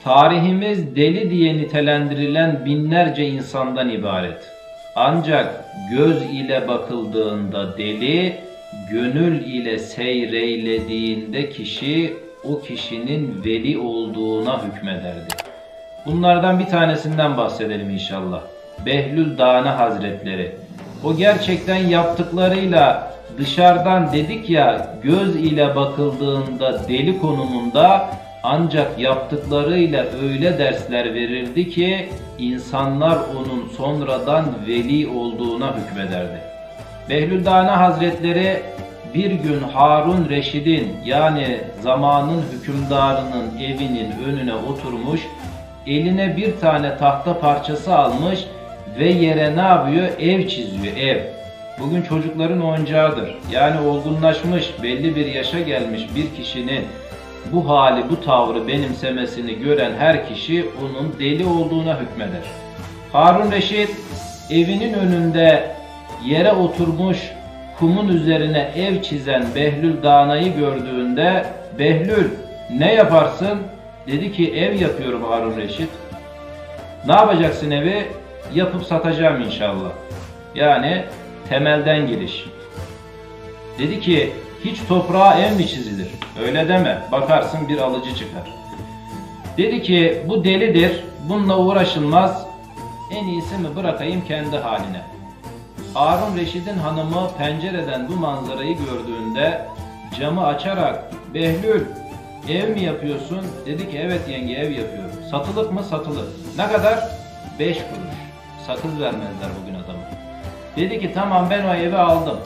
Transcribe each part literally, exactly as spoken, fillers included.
Tarihimiz deli diye nitelendirilen binlerce insandan ibaret. Ancak göz ile bakıldığında deli, gönül ile seyreylediğinde kişi o kişinin veli olduğuna hükmederdi. Bunlardan bir tanesinden bahsedelim inşallah. Behlül Dane Hazretleri. O gerçekten yaptıklarıyla dışarıdan dedik ya göz ile bakıldığında deli konumunda, ancak yaptıklarıyla öyle dersler verirdi ki insanlar onun sonradan veli olduğuna hükmederdi. Behlül Dane Hazretleri bir gün Harun Reşid'in yani zamanın hükümdarının evinin önüne oturmuş, eline bir tane tahta parçası almış ve yere ne yapıyor? Ev çiziyor, ev. Bugün çocukların oyuncağıdır. Yani olgunlaşmış, belli bir yaşa gelmiş bir kişinin bu hali, bu tavrı benimsemesini gören her kişi onun deli olduğuna hükmeder. Harun Reşid evinin önünde yere oturmuş, kumun üzerine ev çizen Behlül Dane'yi gördüğünde, "Behlül, ne yaparsın?" Dedi ki, "Ev yapıyorum Harun Reşid." "Ne yapacaksın evi?" "Yapıp satacağım inşallah." Yani temelden giriş. Dedi ki, "Hiç toprağa ev mi çizilir?" "Öyle deme, bakarsın bir alıcı çıkar." Dedi ki, "Bu delidir, bununla uğraşılmaz, en iyisi mi bırakayım kendi haline." Harun Reşid'in hanımı pencereden bu manzarayı gördüğünde camı açarak, "Behlül, ev mi yapıyorsun?" Dedi ki, "Evet yenge, ev yapıyorum." "Satılık mı?" "Satılık." "Ne kadar?" "Beş kuruş." Sakız vermezler bugün adamı. Dedi ki, "Tamam, ben o evi aldım."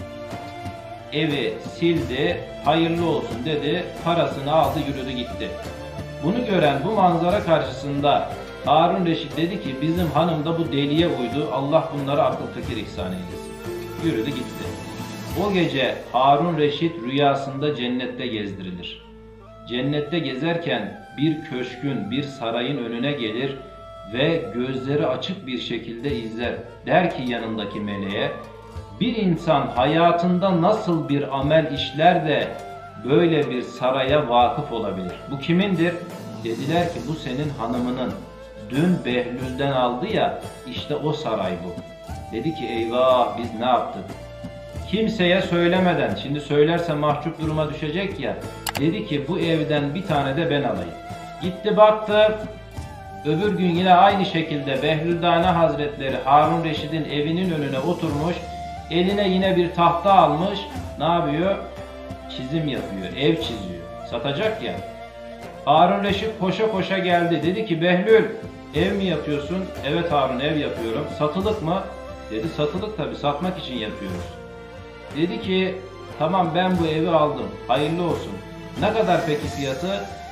Evi sildi, "Hayırlı olsun" dedi, parasını aldı, yürüdü gitti. Bunu gören bu manzara karşısında Harun Reşid dedi ki, "Bizim hanım da bu deliye uydu, Allah bunlara akıl fikir ihsan eylesin." Yürüdü gitti. O gece Harun Reşid rüyasında cennette gezdirilir. Cennette gezerken bir köşkün, bir sarayın önüne gelir ve gözleri açık bir şekilde izler. Der ki yanındaki meleğe, "Bir insan hayatında nasıl bir amel işler de böyle bir saraya vakıf olabilir? Bu kimindir?" Dediler ki, "Bu senin hanımının. Dün Behlül'den aldı ya, işte o saray bu." Dedi ki, "Eyvah, biz ne yaptık?" Kimseye söylemeden, şimdi söylerse mahcup duruma düşecek ya, dedi ki, "Bu evden bir tane de ben alayım." Gitti baktı, öbür gün yine aynı şekilde Behlül Dane Hazretleri Harun Reşid'in evinin önüne oturmuş, eline yine bir tahta almış, ne yapıyor? Çizim yapıyor, ev çiziyor. Satacak ya. Harun Reşid koşa koşa geldi. Dedi ki, "Behlül, ev mi yapıyorsun?" "Evet Harun, ev yapıyorum." "Satılık mı?" Dedi, "Satılık tabii, satmak için yapıyoruz." Dedi ki, "Tamam, ben bu evi aldım, hayırlı olsun." "Ne kadar peki fiyatı?"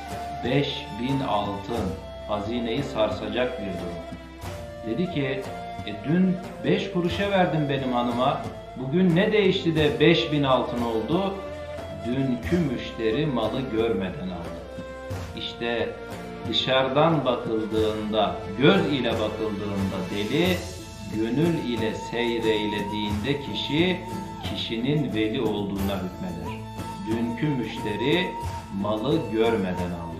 Beş bin altın. Hazineyi sarsacak bir durum. Dedi ki, e, "Dün beş kuruşa verdim benim hanıma. Bugün ne değişti de beş bin altın oldu?" "Dünkü müşteri malı görmeden aldı." İşte dışarıdan bakıldığında, göz ile bakıldığında deli, gönül ile seyreylediğinde kişi, kişinin veli olduğuna hükmeder. Dünkü müşteri malı görmeden aldı.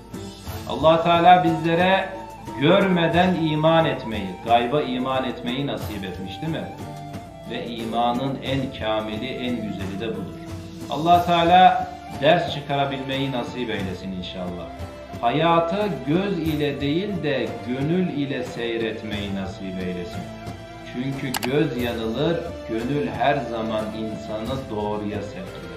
Allah Teala bizlere görmeden iman etmeyi, gayba iman etmeyi nasip etmiş değil mi? Ve imanın en kamili, en güzeli de budur. Allah Teala ders çıkarabilmeyi nasip eylesin inşallah. Hayatı göz ile değil de gönül ile seyretmeyi nasip eylesin. Çünkü göz yanılır, gönül her zaman insanı doğruya sevk eder.